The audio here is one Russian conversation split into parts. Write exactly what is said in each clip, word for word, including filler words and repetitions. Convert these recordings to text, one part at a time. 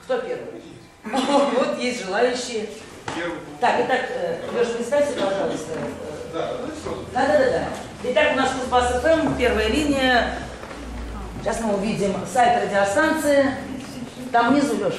Кто первый? Вот есть желающие. Так, итак, Леша, представься, пожалуйста. Да, да, да, да. Итак, у нас Кузбасс эф эм, первая линия. Сейчас мы увидим сайт радиостанции. Там внизу, Леша.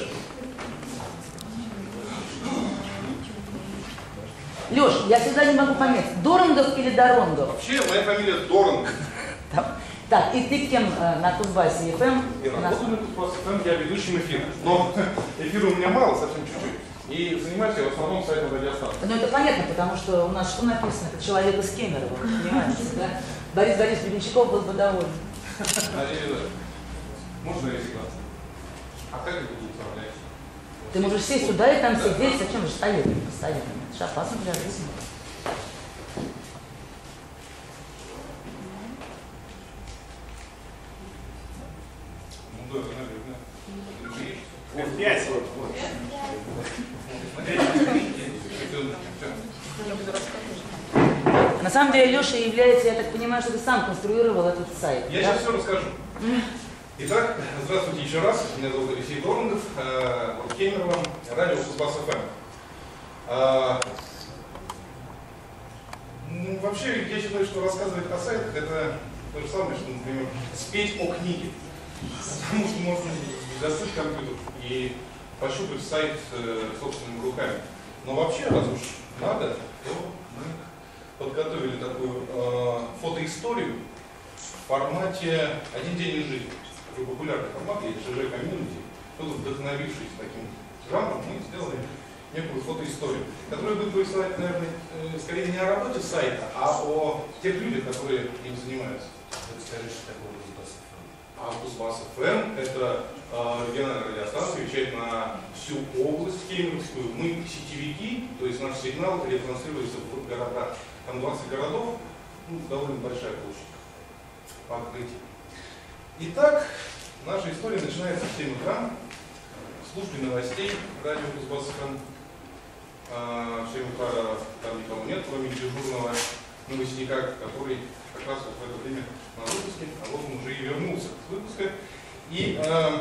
Леш, я всегда не могу понять, Дорондов или Дорондов? Вообще, моя фамилия Дорондов. Так, и ты кем э, на Кузбассе эф эм? Я работаю на Кузбасс эф эм, я ведущим эфира. Но эфира у меня мало, совсем чуть-чуть. И занимаюсь я в основном сайтом радиостанции. Ну это понятно, потому что у нас что написано? Как человек из Кемерово, понимаете, да? Борис Борисович Гребенщиков был бы доволен. Можно ресиклаться? А как это будет управлять? Ты можешь сесть сюда и там сидеть, зачем же стоять постоянно? Это же опасно для жизни. Ну да, наверное. эф пять. На самом деле Леша является, я так понимаю, что ты сам конструировал этот сайт. Я да? сейчас все расскажу. Итак, здравствуйте еще раз. Меня зовут Алексей Дорондов, от Кемерово, радио Кузбасс эф эм. А, ну, вообще, я считаю, что рассказывать о сайтах это то же самое, что, например, спеть о книге. Потому что можно достать компьютер и пощупать сайт э, собственными руками. Но вообще, раз уж надо, то мы подготовили такую э, фотоисторию в формате «Один день из жизни». Такой популярный формат, есть ЖЖ комьюнити. Кто-то, вдохновившись таким жанром, мы сделали некую фотоисторию, которая будет повествовать, наверное, э, скорее не о работе сайта, а о тех людях, которые им занимаются. Расскажи, что такое Кузбасс эф эм. А Кузбасс эф эм это э, региональная радиостанция, вещает на всю область Кемеровскую. Мы сетевики, то есть наш сигнал ретранслируется в города. Там двадцать городов, ну, довольно большая площадь по открытию. Итак, наша история начинается в семь утра в службе новостей радио Кузбасс эф эм. А, в семь утра там никого нет, кроме дежурного новостника, который как раз вот в это время на выпуске, а вот он уже и вернулся с выпуска. И э,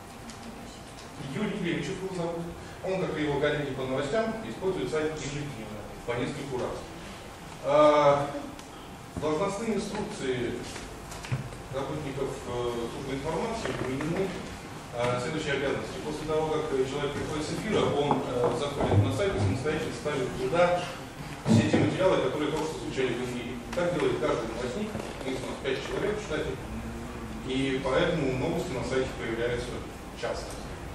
Юрий Левичев его зовут. Он, как и его коллеги по новостям, использует сайт ежедневно, по нескольку раз. Э, должностные инструкции работников э, службы информации вменены э, следующие обязанности. После того, как человек приходит с эфира, он э, заходит на сайт и самостоятельно ставит туда все те материалы, которые только что звучали в эфире. Так делает каждый новостник, у нас пять человек в штате, и поэтому новости на сайте появляются часто.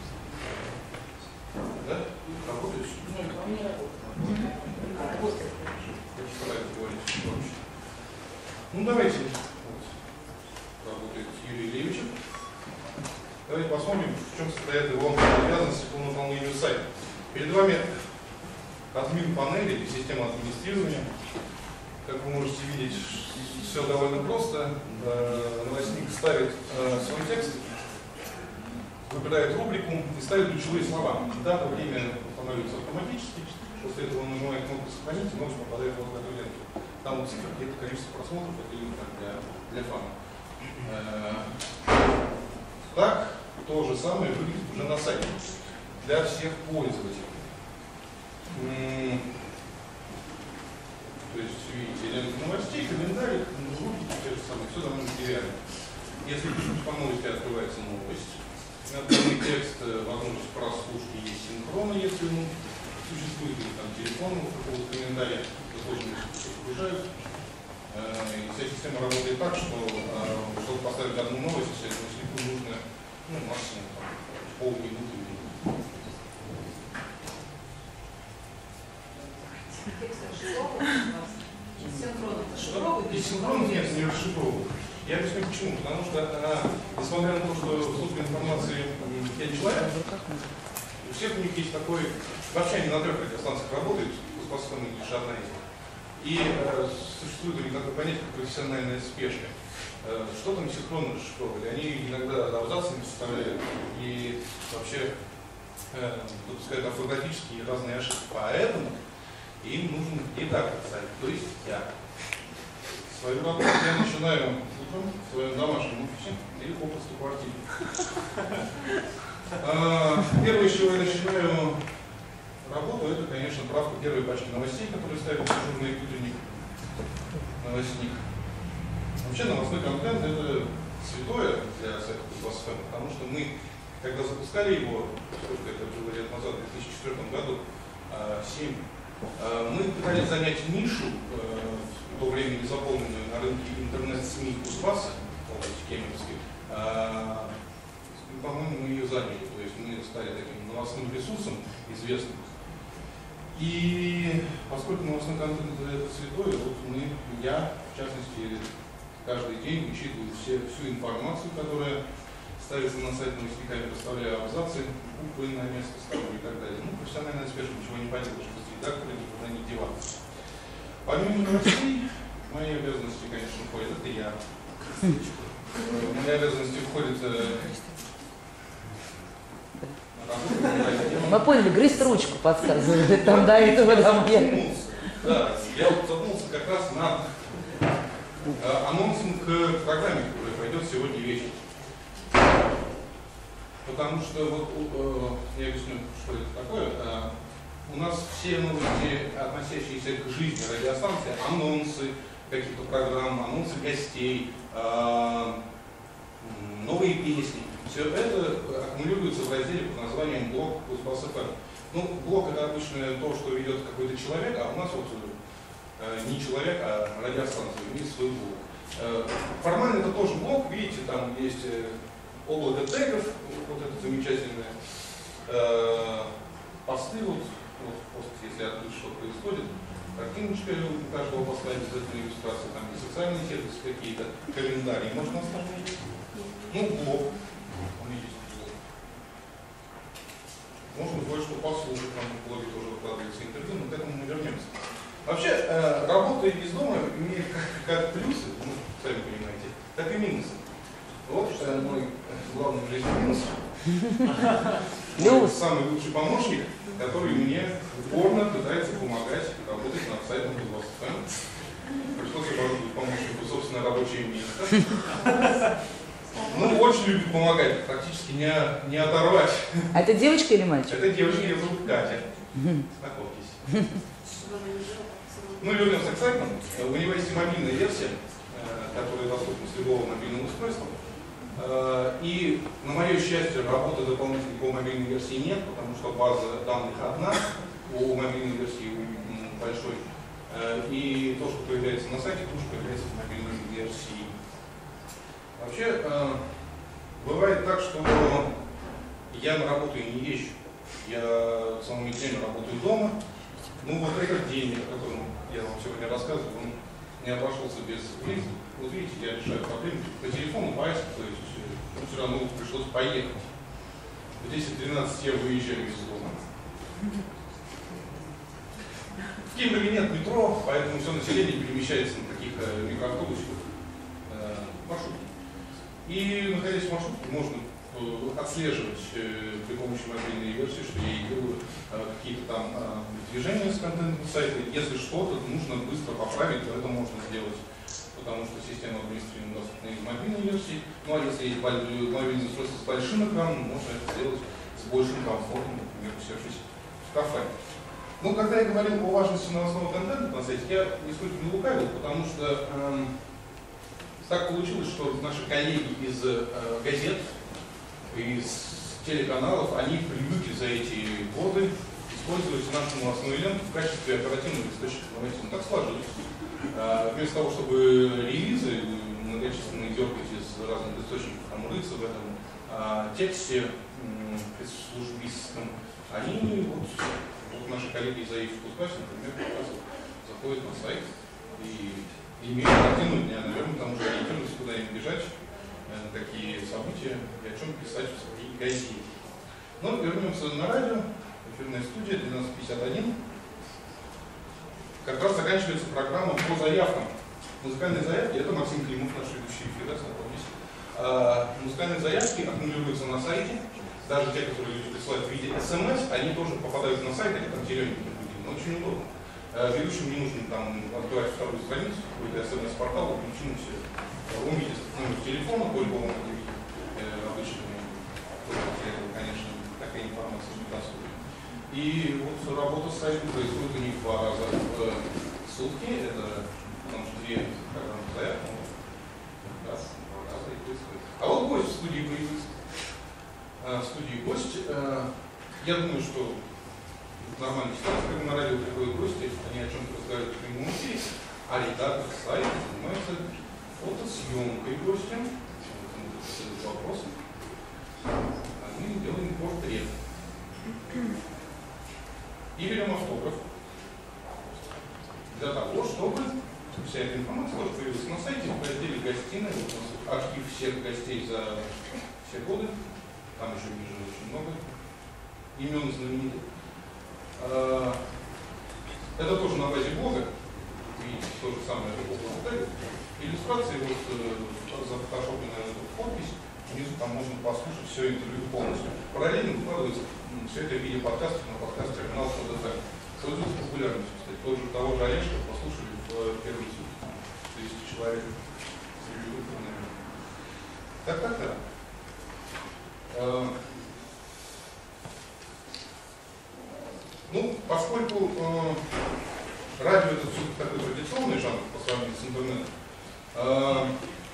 Да? Работает? Нет, он не работает. Работает. Ну давайте. Вот. Работает Юрий Левичев. Давайте посмотрим, в чем состоят его обязанности по наполнению сайта. Перед вами админ панели или система администрирования. Как вы можете видеть, все довольно просто. Новостник ставит свой текст, выбирает рубрику и ставит ключевые слова. Дата, время устанавливается автоматически. После этого он нажимает кнопку «Сохранить», и новость попадает вот в эту ленту. Там вот цифры, это количество просмотров, это именно для, для фана. Так, то же самое выглядит уже на сайте для всех пользователей. То есть видите ленту новостей, комментарии, звуки, те же самые, все довольно материально. Если пишут по новости, открывается новость. Данный текст, возможность прослушки есть синхронно, если ну, существует или там телефон, какого-то комментария, очень загружают. И вся система работает так, что чтобы поставить одну новость, новостнику нужно ну, максимум там, полминуты. Из синхронных нет, не расшифровывают. Я объясню почему. Потому что, а, несмотря на то, что в службе информации пять человек, у всех у них есть такой, вообще они на трех радиостанциях работают, Кузбасс эф эм лишь одна из них. И э, существует у них такое понятие, как профессиональная спешка. Э, что там синхронно расшифровывали? Они иногда абзацами составляют и вообще э, допускают орфографические разные ошибки. Поэтому им нужен редактор сайта, то есть я. Свою работу я начинаю утром в своем домашнем офисе или попросту квартире. Первое, с чего я начинаю работу, это, конечно, правка первой пачки новостей, которые ставят дежурный утренник новостник. Вообще новостной контент — это святое для сайта Кузбасс.эф, потому что мы, когда запускали его, сколько это было лет назад, в две тысячи четвёртом году, семь, мы пытались занять нишу, в то время не заполненную на рынке интернет-СМИ Кузбасса, области Кемеровской. По-моему, мы ее заняли, то есть мы стали таким новостным ресурсом известным. И поскольку новостной контент — это святое, вот мы, я, в частности, каждый день вычитываю все, всю информацию, которая ставится на сайт новостника, представляю абзацы, буквы на место ставлю и так далее. Ну, профессиональная спешка, ничего не поделаешь, без редактора никуда не деваться. Помимо новостей, в мои обязанности, конечно, входит, это я. В мои обязанности входит мы поняли, грызть ручку подсказывает, там до этого там я. Да, я вот задумался как раз над анонсом к программе, которая пойдет сегодня вечером. Потому что, вот, я объясню, что это такое. У нас все новости, относящиеся к жизни радиостанции, анонсы каких-то программ, анонсы гостей, новые песни, все это аккумулируется в разделе под названием блог Кузбасс.эф. Ну, блог — это обычно то, что ведет какой-то человек, а у нас вот не человек, а радиостанция имеет свой блог. Формально это тоже блог, видите, там есть облако тегов, вот это замечательное, посты, вот, вот пост, если открыть, что происходит, картиночка у каждого поста, обязательно иллюстрация, там есть социальные сервисы какие-то, календарии можно оставить. Ну, блог. Видите, блог. Можно кое-что послушать, там в блоге тоже выкладывается интервью, но к этому мы вернемся. Вообще, э, работа из дома имеет как, как плюсы, ну, сами понимаете, так и минусы. Вот э, мой главный в жизни минус. Мой самый лучший помощник, который мне упорно пытается помогать работать над сайтом Кузбасс.эф. Пришлось оборудовать помощнику собственное рабочее место. Ну, очень любит помогать, практически не, не оторвать. А это девочка или мальчик? Это девочка, ее зовут Катя. Знакомьтесь. Ну, вернемся к сайту. У него есть мобильная версия, которая доступна с любого мобильного устройства. И, на мое счастье, работы дополнительной по мобильной версии нет, потому что база данных одна, у мобильной версии большой. И то, что появляется на сайте, тоже появляется в мобильной версии. Вообще, бывает так, что я на работу и не езжу. Я целыми днями работаю дома. Ну, вот этот день, о котором я вам сегодня рассказываю, он не обошелся без жизни. Вот видите, я решаю проблемы по телефону, по айсу, то есть ну, все равно пришлось поехать. В десять тринадцать я выезжаю из дома. В Кемерове нет метро, поэтому все население перемещается на таких э, микроавтобусах, э, маршрутах. И, находясь в маршрутке, можно э, отслеживать э, при помощи мобильной версии, что я и делаю э, какие-то там э, движения с контентом сайта. Если что-то нужно быстро поправить, то это можно сделать, потому что система администрирования доступна из мобильной версии. Ну а если есть мобильное устройство с большим экраном, можно это сделать с большим комфортом, например, усевшись в кафе. Ну, когда я говорил о важности новостного контента на сайте, я нисколько не лукавил, потому что эм, так получилось, что наши коллеги из э, газет, из телеканалов, они привыкли за эти годы использовать нашу новостную ленту в качестве оперативного источника новостей. Ну, так сложилось. Э, вместо того, чтобы релизы многочисленные дергать из разных источников, там, рыться в этом э, тексте э, пресс-службистском, они вот, вот наши коллеги из АИФ Кузбассе, например, как раз заходят на сайт и имеют картину дня, наверное, потому что ориентируются, куда им бежать, на такие события и о чем писать в своей газете. Ну, вернемся на радио, эфирная студия двенадцать пятьдесят один. Как раз заканчивается программа по заявкам. Музыкальные заявки, это Максим Климов, наш ведущий эфир, да, знакомьтесь. А, музыкальные заявки аккумулируются на сайте. Даже те, которые люди присылают в виде смс, они тоже попадают на сайт, они там зелененькие люди, но очень удобно. Ведущим не нужно там открывать вторую страницу, какой-то смс-портал, включим все. Он видит номер телефона, по-любому это видит обычными, конечно. И вот работа с сайтом происходит у них два раза в сутки. Это потому что две программы заявки. Раз, два раза и происходит. А вот гость в студии появился. В студии гость. Я думаю, что нормальная ситуация, когда на радио приходят гости, они о чем-то разговаривают в прямом эфире, а редактор сайта занимается фотосъемкой гостя. Этот вопрос. А мы делаем портрет. И берем автограф для того, чтобы вся эта информация тоже появилась на сайте, в разделе «Гостиная». Вот у нас архив всех гостей за все годы. Там еще ниже очень много имен знаменитых. Это тоже на базе блога. Видите, то же самое это иллюстрации, вот зафотошопленная подпись. Внизу там можно послушать все интервью полностью. Параллельно выкладывается все это в виде подкастов на подкаст-терминал ФДТ. Пользуется популярностью, кстати. Тот же того же Орешка послушали в первые сутки. Тысячи человек. Так, так, так. Ну, поскольку э, радио это все-таки такой традиционный жанр по сравнению с интернетом, э,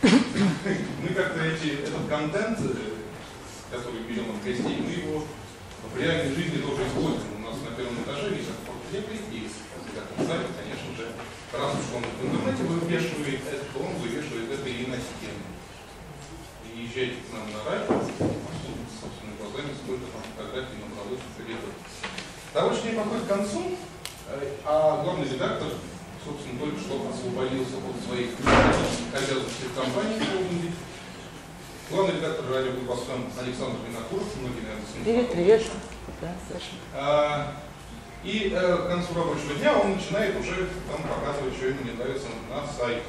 мы как-то эти, этот контент, который берем от гостей, мы его в реальной жизни тоже используем. У нас на первом этаже висят портреты, и как сайт, конечно же, раз уж он в интернете вывешивает это, то он вывешивает это и на стену. Приезжайте к нам на радио, собственными глазами, сколько там фотографий набралось уже лето. Рабочий день подходит к концу, а главный редактор, собственно, только что освободился от своих обязанностей в компании. Главный редактор радио «Глубосфем» Александр Винокуров, многие, наверное, с ним. Привет, привет. Да, Саша. А, и э, к концу рабочего дня он начинает уже там показывать, что ему не нравится на сайте.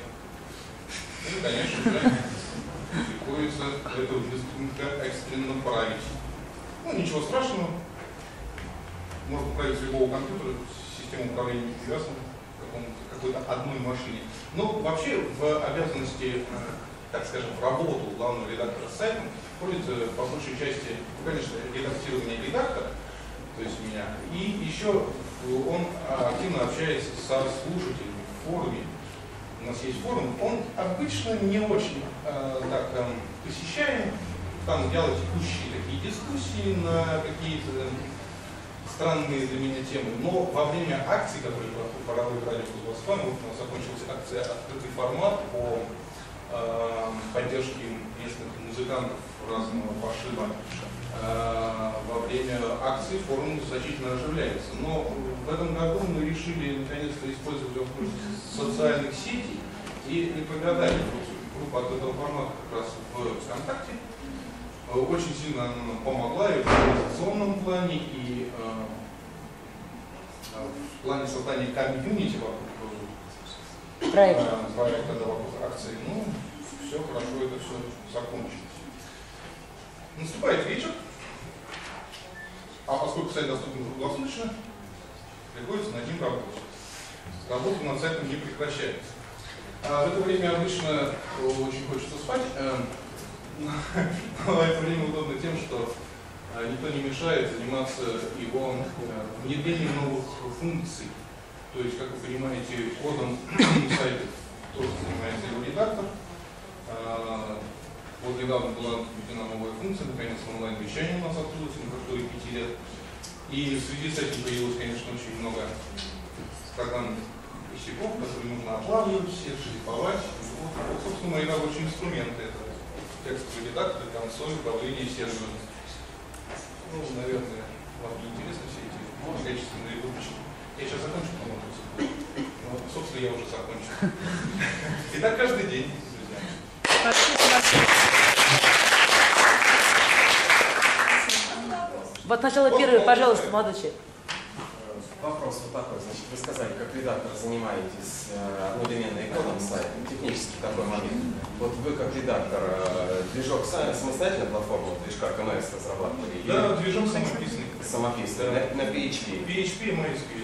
И, конечно же, приходится это быстренько, экстренно править. Ну, ничего страшного. Можно управлять с любого компьютера, система управления не привязана к какой-то одной машине. Но вообще в обязанности, так скажем, в работу главного редактора сайта входит по большей части, ну, конечно, редактирование редактора, то есть меня, и еще он активно общается со слушателями в форуме. У нас есть форум, он обычно не очень э, так э, посещаем, там делать текущие такие дискуссии на какие-то странные для меня темы, но во время акций, которые проводит радио Глубосфем, вот у нас закончилась акция «Открытый формат» по э, поддержке местных музыкантов разного пошиба. Э, во время акций форум значительно оживляется. Но в этом году мы решили наконец-то использовать возможность социальных сетей и не прогадали. Группа «Открытого формата» как раз в ВКонтакте. Очень сильно она нам помогла и в организационном плане, и э, в плане создания комьюнити вокруг проекта, э, проекта да, вокруг акции. Ну, все хорошо, это все закончилось. Наступает вечер, а поскольку сайт доступен круглосуточно, приходится над ним работать. Работа над сайтом не прекращается. А в это время обычно очень хочется спать. Э, Но это время удобно тем, что никто не мешает заниматься его внедрением новых функций. То есть, как вы понимаете, кодом сайта тоже занимается его редактор. Вот недавно была введена новая функция, наконец онлайн-вещание у нас открылось на протяжении пяти лет. И в связи с этим появилось, конечно, очень много программных косяков, которые нужно оплавливать, все шлифовать. Вот, собственно, мои рабочие инструменты. Это текстовый редактор, консоль, управление сервером. Ну, наверное, вам не интересны все эти качественные выпуски. Я сейчас закончу, по-моему. Ну, собственно, я уже закончил. И так каждый день, друзья. Вот сначала первый, пожалуйста, молодой человек. Вопрос вот такой. Значит, вы сказали, как редактор занимаетесь э, одновременно и кодом сайта, технический такой момент. Вот вы как редактор э, движок сами самостоятельно платформу движка ка эм эс разрабатывали? Да, или... движок самописный. Самописный, да. на, на пи эйч пи. пи эйч пи и MySQL.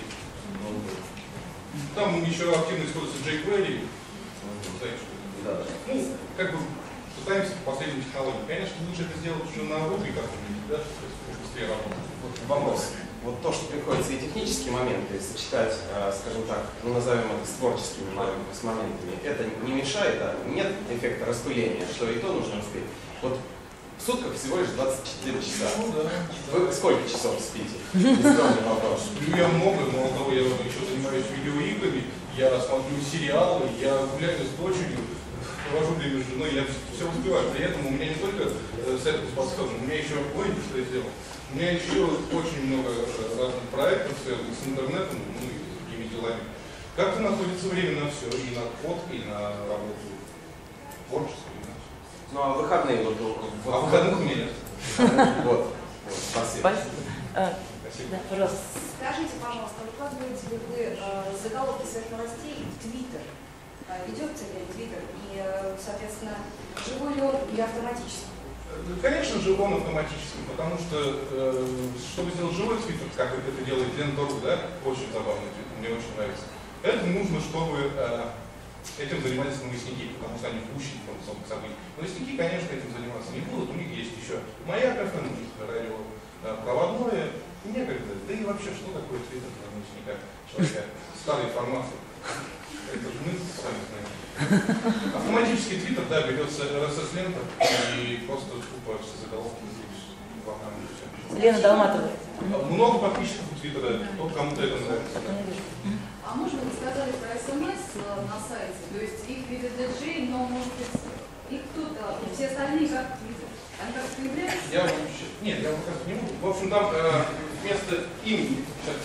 Там еще активно используется jQuery. Да. Ну, как бы пытаемся по последним технологиям. Конечно, лучше это сделать уже на Ruby как-нибудь, да, чтобы быстрее работать. Вот вопрос. вот то, что приходится и технические моменты сочетать, скажем так, ну назовем это с творческими с моментами, это не мешает, а нет эффекта распыления, что и то нужно успеть. Вот в сутках всего лишь двадцать четыре часа. Ну, да. Вы сколько часов спите? Нескромный вопрос. Я много, мало того, я еще занимаюсь видеоиграми, я смотрю сериалы, я гуляю с дочерью, провожу время с женой, я все успеваю. При этом у меня не только сайт способен, у меня еще, ой, что я сделал, у меня еще очень много разных проектов, связанных с интернетом, ну и с такими делами. Как-то находится время на все, и на код, и на работу творческую. Ну а выходные вот... вот а выходных у меня нет. Вот. Спасибо. Спасибо. Да, пожалуйста. Скажите, пожалуйста, выкладываете ли вы э, заголовки своих новостей в Твиттер? Э, ведется ли Твиттер? И, э, соответственно, живой ли он или автоматически? Конечно же, он автоматически, потому что, э, чтобы сделать живой твиттер, как это делает Лента.ру, да, очень забавный твиттер, мне очень нравится, это нужно, чтобы э, этим занимались новостники, потому что они в гуще информационных событий. Новостники, конечно, этим заниматься не будут, у них есть еще моя КФМ, у них радио э, проводное, некогда, да и вообще, что такое твиттер для новостника, человека старой информации. Это же мы с вами знаем. Автоматический твиттер, да, берется эр эс эс-лента и просто тупо все заголовки в окне. Лена Долматова. Много подписчиков у твиттера, тот кому-то это нравится. Да. А можно вы сказали про эс эм эс на сайте? То есть их видит диджей, но может быть их кто-то, и все остальные как видят? Они как появляются? Я вообще... Нет, я показывать не буду. В общем, там э, вместо имени... Сейчас,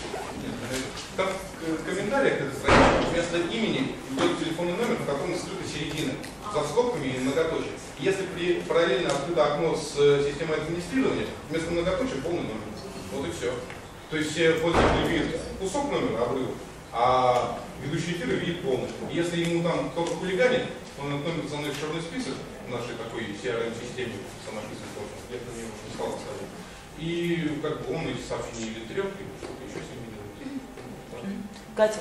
там в комментариях этой страницы вместо имени идет телефонный номер, на котором скрыта середина, со скобками и многоточием. Если при, параллельно открыто окно с системой администрирования, вместо многоточия полный номер. Вот и все. То есть все пользователи видят кусок номера обрыва, а ведущий эфир видит полностью. И если ему там кто-то хулиганит, он этот номер заносит в черный список в нашей такой си ар эм-системе, самописной, в общем, я про нее уже не стал рассказывать. И как бы он эти сообщения или трет, или что-то еще с ними делает. Катя.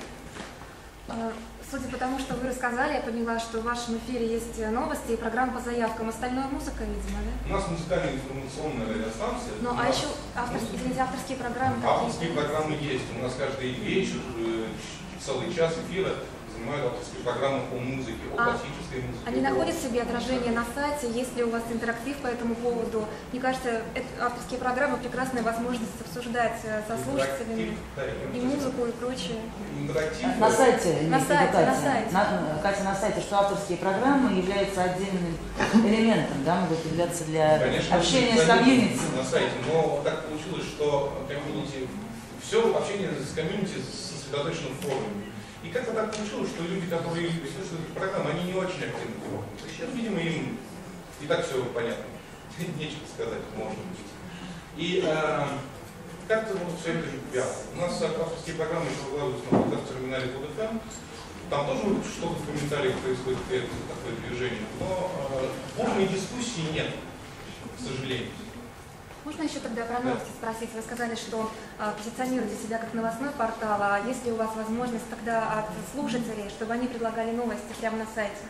Судя по тому, что вы рассказали, я поняла, что в вашем эфире есть новости и программа по заявкам. Остальное музыка, видимо, да? У нас музыкальная информационная радиостанция. Ну, а еще авторские, извините, авторские программы какие? Авторские программы есть. У нас каждый вечер, целый час эфира занимают авторские программы по музыке, о а классической музыке. Они находят в себе отражение на сайте? Есть ли у вас интерактив по этому поводу? Мне кажется, это, авторские программы — прекрасная возможность обсуждать со слушателями и музыку, и прочее. Интерактив. На сайте, на сайте, Катя, на сайте. На, Катя, на сайте, что авторские программы являются отдельным элементом, да, могут являться для Конечно, общения с комьюнити. На сайте, но так получилось, что комьюнити, все общение с комьюнити сосредоточено в форуме. И как-то так получилось, что люди, которые слушают эту программу, они не очень активны. Сейчас, видимо, им и так все понятно. Нечего сказать, может быть. И э, как-то вот все это вяло. У нас авторские программы еще выкладываются на подкаст-терминале под эф эм. Там тоже что-то в комментариях происходит, такое движение. Но э, бурной дискуссии нет, к сожалению. Можно еще тогда про новости спросить? Вы сказали, что а, позиционируете себя как новостной портал, а есть ли у вас возможность тогда от слушателей, чтобы они предлагали новости прямо на сайте?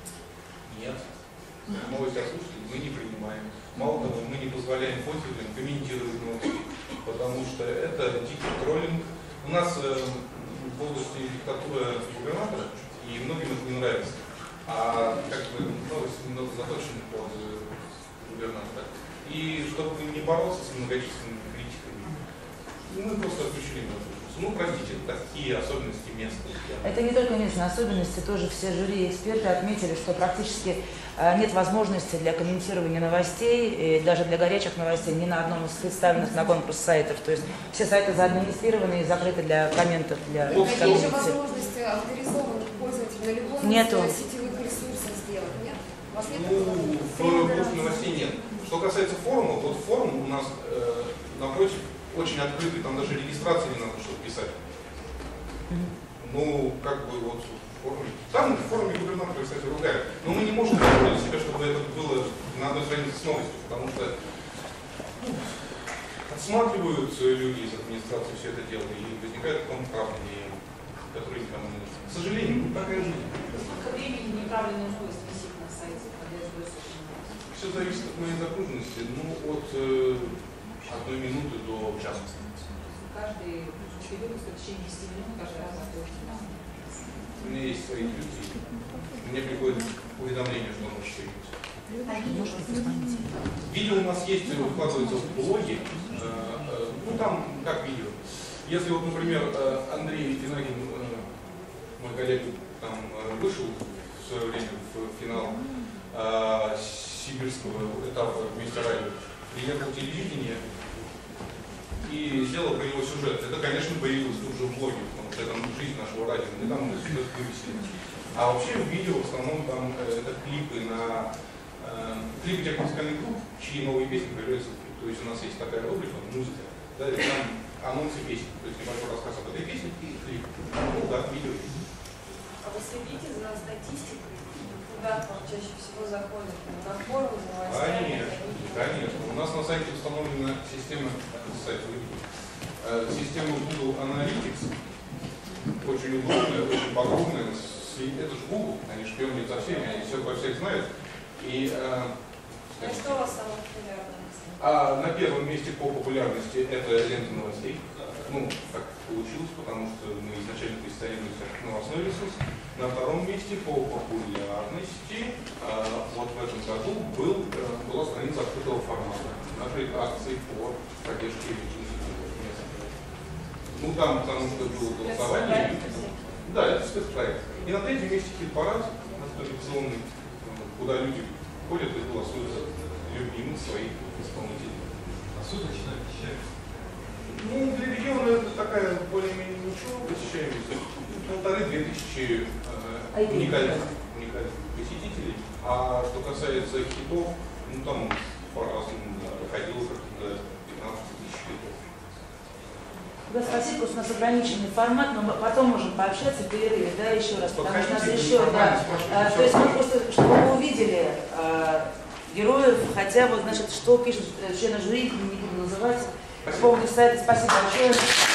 Нет. Новости от слушателей мы не принимаем. Мало того, мы не позволяем пользователям комментировать новости, потому что это дикий троллинг. У нас э, в области диктатура губернатора, и многим это не нравится. А как бы новости немного заточены под губернатора. И чтобы не бороться с многочисленными критиками, мы просто отключили его. Ну, простите, такие особенности местные. Это не только местные особенности, тоже все жюри и эксперты отметили, что практически э, нет возможности для комментирования новостей, и даже для горячих новостей, ни на одном из представленных на конкурс сайтов. То есть все сайты заадминистрированы и закрыты для комментов, для Какие комментов. же возможности авторизованных пользователей на любом Нету. из сетевых ресурсов сделать? Нет? У вас нет Ну, в группе новостей нет. Что касается форума, вот форум у нас э, напротив очень открытый, там даже регистрации не надо что-то писать. Ну, как бы вот в форуме. Там в форуме губернатора, кстати, ругают. Но мы не можем позволить себе, чтобы это было на одной странице с новостью, потому что ну, отсматривают люди из администрации все это дело, и возникают потом правления, которые никому не нужны. К сожалению, такая жизнь. Сколько времени неправильная новость висит на сайте? Все зависит от моей загруженности, ну, от э, одной минуты до часа. следующий выпуск в течение десяти минут каждый раз заходит. У меня есть свои люди. Мне приходит уведомление, что он может появиться. Видео у нас есть, выкладывается в блоге. Ну там как видео. Если вот, например, Андрей Финагин, мой коллега, там вышел в свое время в финал сибирского этапа вместе радио, приехал телевидение и сделал про него сюжет. Это, конечно, появилось тут же в блоге, потому что это жизнь нашего радио. Мы там этот сюжет вывесили. А вообще в видео в основном там это клипы на э, клипы тех музыкальных групп, чьи новые песни появляются в клипе. То есть у нас есть такая рубрика «Музыка», да, и там анонсы песен, то есть небольшой рассказ об этой песне и клип. Ну да, видео есть. А вы следите за статистикой? Куда к вам чаще всего заходят? На форум, на новостями? Конечно, конечно. У нас на сайте установлена система, сайт, система Google Analytics, очень удобная, очень подробная. Это же Google, они шпионят за всеми, они все про всех знают. И, э, ну, что у вас самое популярное? А на первом месте по популярности это лента новостей. Ну, так получилось, потому что мы изначально позиционируемся как новостной ресурс. На втором месте по популярности а, вот в этом году был, была страница открытого формата нашей акции по поддержке мест. Ну там, потому что было голосование. Да, это спецпроект. И на третьем месте хит-парад, традиционный, куда люди ходят и голосуют за любимых своих исполнителей. А суд начинает вещать? Ну, для региона это такая более-менее ничего посещаемость. Полторы-две тысячи э, уникальных, уникальных посетителей. А что касается хитов, ну там по-разному доходило как-то до пятнадцати тысяч хитов. Да, спасибо, у нас ограниченный формат, но мы потом можем пообщаться в перерыве, да, еще раз, потому что у нас еще, да, а, то есть мы просто, чтобы вы увидели а, героев, хотя бы, значит, что пишут члены жюри, не буду называть, по поводу сайта. Спасибо большое.